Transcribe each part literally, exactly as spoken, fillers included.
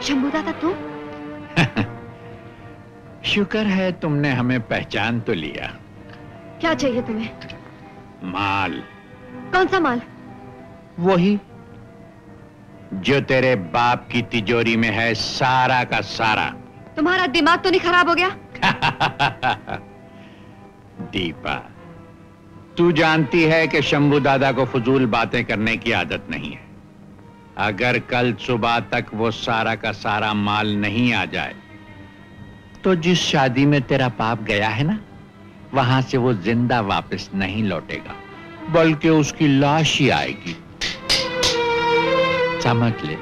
शंभू दादा तुम? शुक्र है तुमने हमें पहचान तो लिया। क्या चाहिए तुम्हें? माल। कौन सा माल? वही जो तेरे बाप की तिजोरी में है, सारा का सारा। तुम्हारा दिमाग तो नहीं खराब हो गया? दीपा, तू जानती है कि शंभू दादा को फजूल बातें करने की आदत नहीं है। अगर कल सुबह तक वो सारा का सारा माल नहीं आ जाए तो जिस शादी में तेरा बाप गया है ना, वहां से वो जिंदा वापस नहीं लौटेगा, बल्कि उसकी लाश ही आएगी। समझ ले।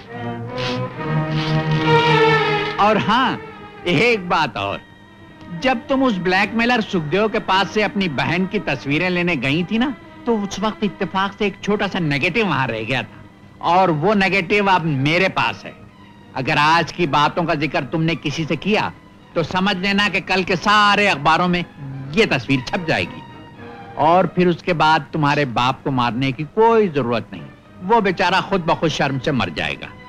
और हाँ, एक बात और, जब तुम उस ब्लैकमेलर सुखदेव के पास से अपनी बहन की तस्वीरें लेने गई थी ना, तो उस वक्त इत्तेफाक से एक छोटा सा नेगेटिव वहां रह गया था, और वो नेगेटिव अब मेरे पास है। अगर आज की बातों का जिक्र तुमने किसी से किया तो समझ लेना कि कल के सारे अखबारों में ये तस्वीर छप जाएगी, और फिर उसके बाद तुम्हारे बाप को मारने की कोई जरूरत नहीं, वो बेचारा खुद ब खुद शर्म से मर जाएगा।